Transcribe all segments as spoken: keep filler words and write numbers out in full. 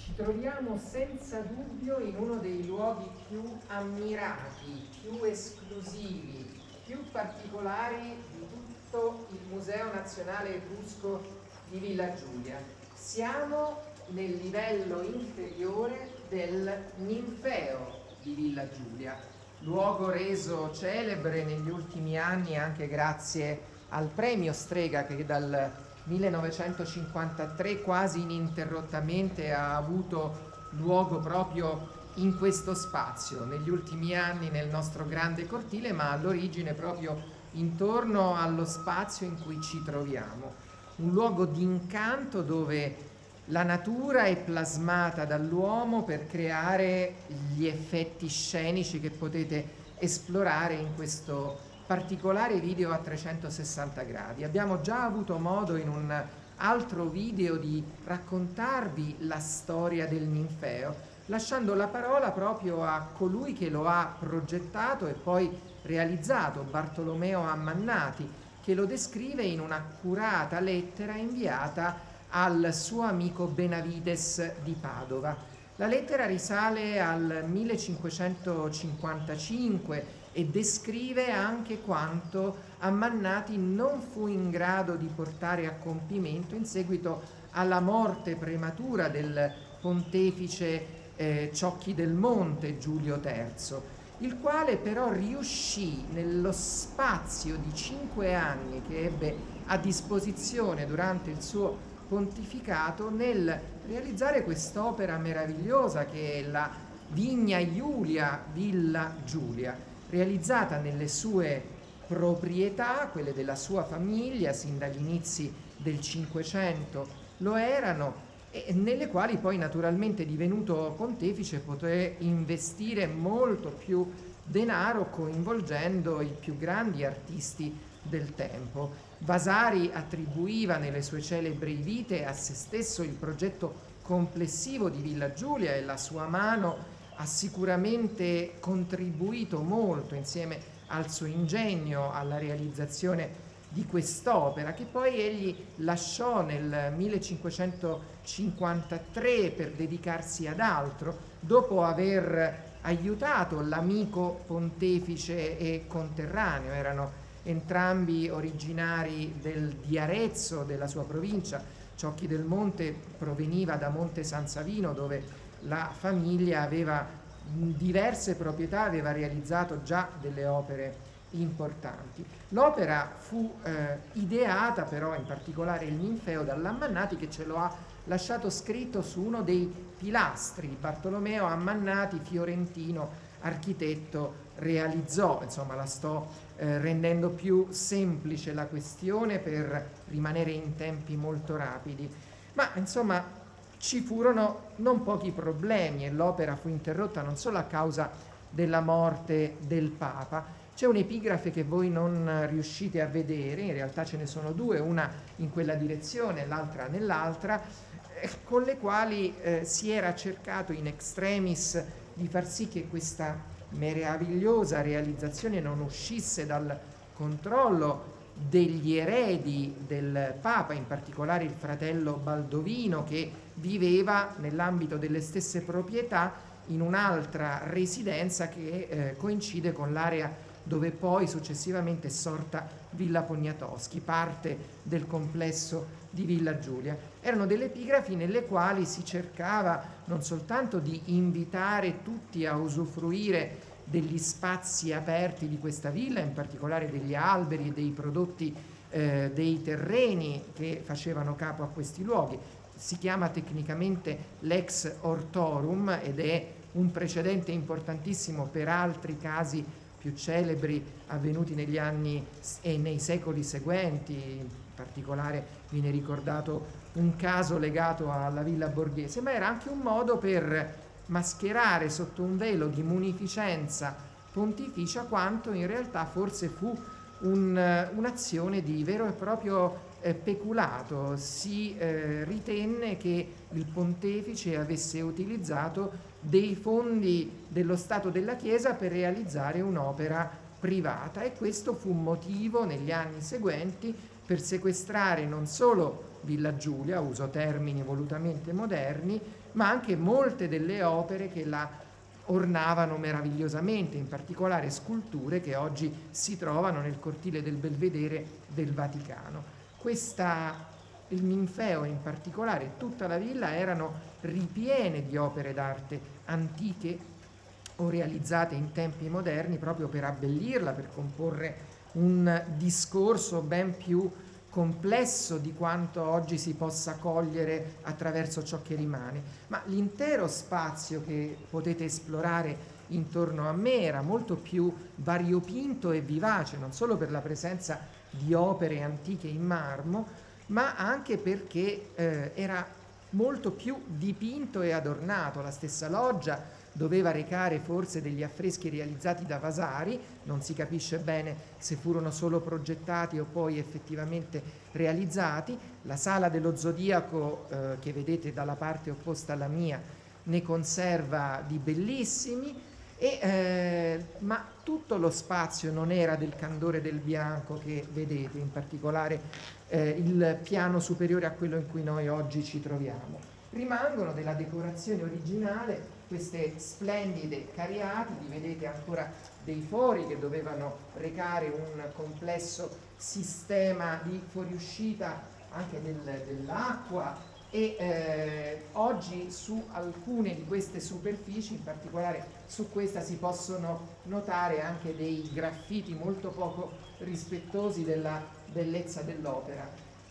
Ci troviamo senza dubbio in uno dei luoghi più ammirati, più esclusivi, più particolari di tutto il Museo Nazionale Etrusco di Villa Giulia. Siamo nel livello inferiore del Ninfeo di Villa Giulia, luogo reso celebre negli ultimi anni anche grazie al premio Strega che dal millenovecentocinquantatré quasi ininterrottamente ha avuto luogo proprio in questo spazio, negli ultimi anni nel nostro grande cortile, ma all'origine proprio intorno allo spazio in cui ci troviamo. Un luogo di incanto dove la natura è plasmata dall'uomo per creare gli effetti scenici che potete esplorare in questo particolare video a trecentosessanta gradi. Abbiamo già avuto modo in un altro video di raccontarvi la storia del Ninfeo, lasciando la parola proprio a colui che lo ha progettato e poi realizzato, Bartolomeo Ammannati, che lo descrive in un'accurata lettera inviata al suo amico Benavides di Padova. La lettera risale al millecinquecentocinquantacinque e descrive anche quanto Ammannati non fu in grado di portare a compimento in seguito alla morte prematura del pontefice eh, Ciocchi del Monte Giulio terzo, il quale però riuscì nello spazio di cinque anni che ebbe a disposizione durante il suo pontificato nel realizzare quest'opera meravigliosa che è la Vigna Iulia Villa Giulia, realizzata nelle sue proprietà, quelle della sua famiglia, sin dagli inizi del Cinquecento lo erano, e nelle quali poi naturalmente divenuto pontefice poté investire molto più denaro coinvolgendo i più grandi artisti del tempo. Vasari attribuiva nelle sue celebri vite a se stesso il progetto complessivo di Villa Giulia e la sua mano ha sicuramente contribuito molto insieme al suo ingegno alla realizzazione di quest'opera, che poi egli lasciò nel millecinquecentocinquantatré per dedicarsi ad altro, dopo aver aiutato l'amico pontefice e conterraneo. Erano entrambi originari del, di Arezzo, della sua provincia. Ciocchi del Monte proveniva da Monte San Savino, dove la famiglia aveva diverse proprietà, aveva realizzato già delle opere importanti. L'opera fu eh, ideata però, in particolare il Ninfeo, dall'Ammannati, che ce lo ha lasciato scritto su uno dei pilastri. Bartolomeo Ammannati, fiorentino architetto, realizzò, insomma la sto eh, rendendo più semplice la questione per rimanere in tempi molto rapidi, ma insomma ci furono non pochi problemi e l'opera fu interrotta non solo a causa della morte del Papa. C'è un'epigrafe che voi non riuscite a vedere, in realtà ce ne sono due, una in quella direzione, l'altra nell'altra, eh, con le quali eh, si era cercato in extremis di far sì che questa meravigliosa realizzazione non uscisse dal controllo degli eredi del Papa, in particolare il fratello Baldovino, che viveva nell'ambito delle stesse proprietà in un'altra residenza che eh, coincide con l'area dove poi successivamente è sorta Villa Poniatowski, parte del complesso di Villa Giulia. Erano delle epigrafi nelle quali si cercava non soltanto di invitare tutti a usufruire degli spazi aperti di questa villa, in particolare degli alberi e dei prodotti eh, dei terreni che facevano capo a questi luoghi. Si chiama tecnicamente l'ex ortorum ed è un precedente importantissimo per altri casi più celebri avvenuti negli anni e nei secoli seguenti. In particolare viene ricordato un caso legato alla Villa Borghese, ma era anche un modo per mascherare sotto un velo di munificenza pontificia quanto in realtà forse fu un, un'azione di vero e proprio eh, peculato. Si eh, ritenne che il pontefice avesse utilizzato dei fondi dello Stato della Chiesa per realizzare un'opera privata, e questo fu motivo negli anni seguenti per sequestrare non solo Villa Giulia, uso termini volutamente moderni, ma anche molte delle opere che la ornavano meravigliosamente, in particolare sculture che oggi si trovano nel cortile del Belvedere del Vaticano. Questa, il ninfeo in particolare, tutta la villa erano ripiene di opere d'arte antiche o realizzate in tempi moderni proprio per abbellirla, per comporre un discorso ben più complesso di quanto oggi si possa cogliere attraverso ciò che rimane. Ma l'intero spazio che potete esplorare intorno a me era molto più variopinto e vivace, non solo per la presenza di opere antiche in marmo, ma anche perché eh, era molto più dipinto e adornato. La stessa loggia doveva recare forse degli affreschi realizzati da Vasari, non si capisce bene se furono solo progettati o poi effettivamente realizzati. La sala dello Zodiaco, eh, che vedete dalla parte opposta alla mia, ne conserva di bellissimi, e, eh, ma tutto lo spazio non era del candore del bianco che vedete, in particolare eh, il piano superiore a quello in cui noi oggi ci troviamo. Rimangono della decorazione originale queste splendide cariatidi, vedete ancora dei fori che dovevano recare un complesso sistema di fuoriuscita anche del, dell'acqua, e eh, oggi su alcune di queste superfici, in particolare su questa, si possono notare anche dei graffiti molto poco rispettosi della bellezza dell'opera.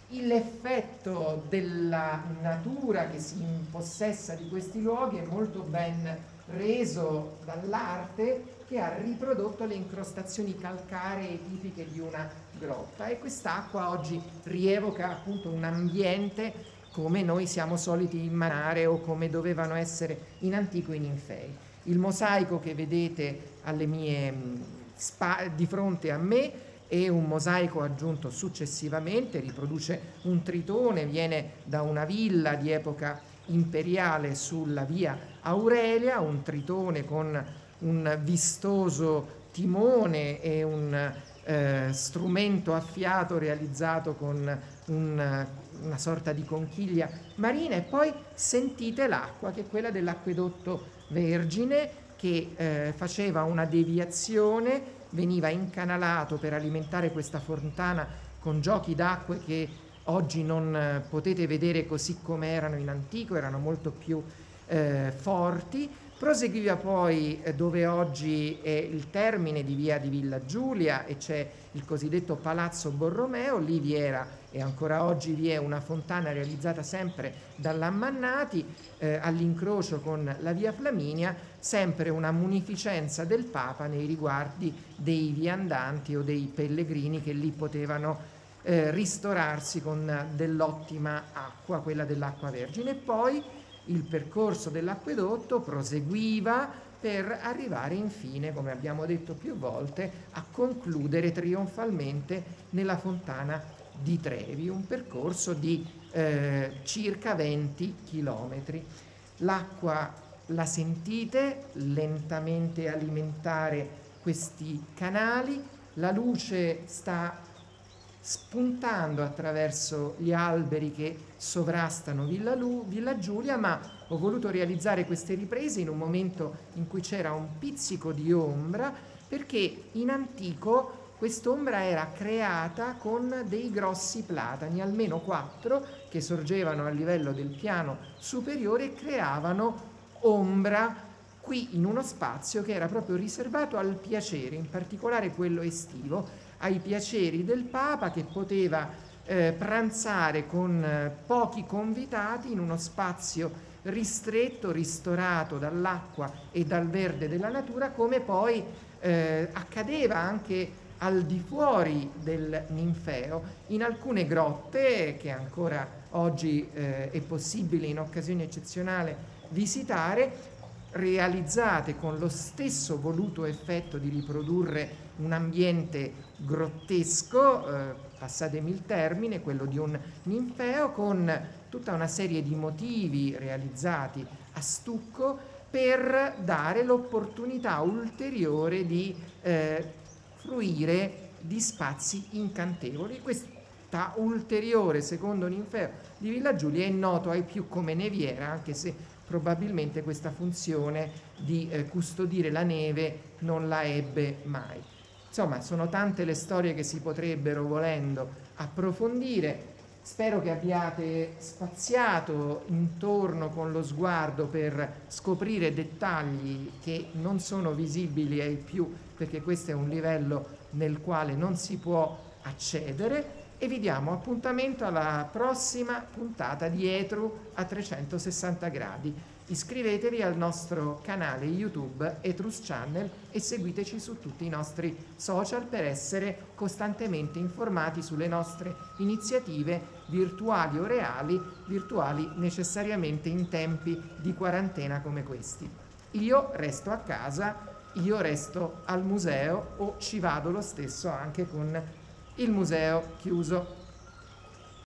L'effetto della natura che si impossessa di questi luoghi è molto ben reso dall'arte, che ha riprodotto le incrostazioni calcaree tipiche di una grotta, e quest'acqua oggi rievoca appunto un ambiente come noi siamo soliti immaginare o come dovevano essere in antico i ninfei. Il mosaico che vedete alle mie spa- di fronte a me è un mosaico aggiunto successivamente, riproduce un tritone, viene da una villa di epoca imperiale sulla via Aurelia, un tritone con un vistoso timone e un eh, strumento a fiato realizzato con un, una sorta di conchiglia marina, e poi sentite l'acqua, che è quella dell'acquedotto Vergine, che eh, faceva una deviazione, veniva incanalato per alimentare questa fontana con giochi d'acque che oggi non potete vedere così come erano in antico, erano molto più eh, forti. Proseguiva poi eh, dove oggi è il termine di via di Villa Giulia e c'è il cosiddetto Palazzo Borromeo. Lì vi era, e ancora oggi vi è, una fontana realizzata sempre dall'Ammannati eh, all'incrocio con la via Flaminia, sempre una munificenza del Papa nei riguardi dei viandanti o dei pellegrini che lì potevano eh, ristorarsi con dell'ottima acqua, quella dell'acqua vergine. E poi il percorso dell'acquedotto proseguiva per arrivare infine, come abbiamo detto più volte, a concludere trionfalmente nella fontana di Trevi, un percorso di eh, circa venti chilometri. L'acqua la sentite lentamente alimentare questi canali, la luce sta spuntando attraverso gli alberi che sovrastano Villa, Lu, Villa Giulia, ma ho voluto realizzare queste riprese in un momento in cui c'era un pizzico di ombra, perché in antico quest'ombra era creata con dei grossi platani, almeno quattro, che sorgevano a livello del piano superiore e creavano ombra qui in uno spazio che era proprio riservato al piacere, in particolare quello estivo, ai piaceri del Papa, che poteva eh, pranzare con eh, pochi convitati in uno spazio ristretto, ristorato dall'acqua e dal verde della natura, come poi eh, accadeva anche al di fuori del ninfeo, in alcune grotte che ancora oggi eh, è possibile in occasioni eccezionali visitare, realizzate con lo stesso voluto effetto di riprodurre un ambiente grottesco, eh, passatemi il termine, quello di un ninfeo, con tutta una serie di motivi realizzati a stucco per dare l'opportunità ulteriore di eh, fruire di spazi incantevoli. Questi vista ulteriore secondo Ninfeo di Villa Giulia è noto ai più come neviera, anche se probabilmente questa funzione di eh, custodire la neve non la ebbe mai. Insomma, sono tante le storie che si potrebbero, volendo, approfondire. Spero che abbiate spaziato intorno con lo sguardo per scoprire dettagli che non sono visibili ai più, perché questo è un livello nel quale non si può accedere, e vi diamo appuntamento alla prossima puntata di Etru a trecentosessanta gradi. Iscrivetevi al nostro canale YouTube Etrus Channel e seguiteci su tutti i nostri social per essere costantemente informati sulle nostre iniziative virtuali o reali, virtuali necessariamente in tempi di quarantena come questi. Io resto a casa, io resto al museo o ci vado lo stesso anche con il museo chiuso.